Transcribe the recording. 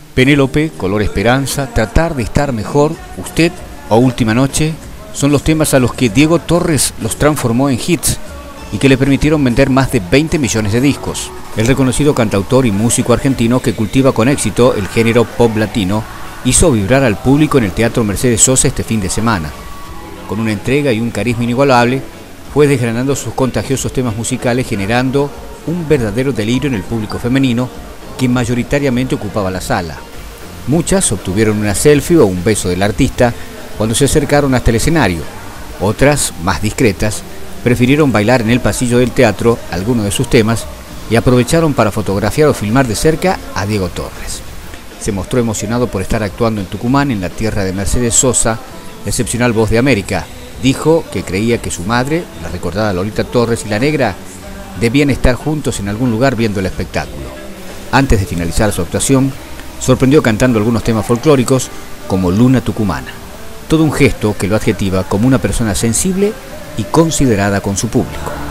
Penélope, Color Esperanza, Tratar de estar mejor, Usted o Última Noche son los temas a los que Diego Torres los transformó en hits y que le permitieron vender más de 20 millones de discos. El reconocido cantautor y músico argentino, que cultiva con éxito el género pop latino, hizo vibrar al público en el Teatro Mercedes Sosa este fin de semana. Con una entrega y un carisma inigualable, fue desgranando sus contagiosos temas musicales, generando un verdadero delirio en el público femenino, que mayoritariamente ocupaba la sala. Muchas obtuvieron una selfie o un beso del artista cuando se acercaron hasta el escenario. Otras, más discretas, prefirieron bailar en el pasillo del teatro algunos de sus temas y aprovecharon para fotografiar o filmar de cerca a Diego Torres. Se mostró emocionado por estar actuando en Tucumán, en la tierra de Mercedes Sosa, excepcional voz de América. Dijo que creía que su madre, la recordada Lolita Torres, y la negra debían estar juntos en algún lugar viendo el espectáculo. Antes de finalizar su actuación, sorprendió cantando algunos temas folclóricos como Luna Tucumana. Todo un gesto que lo adjetiva como una persona sensible y considerada con su público.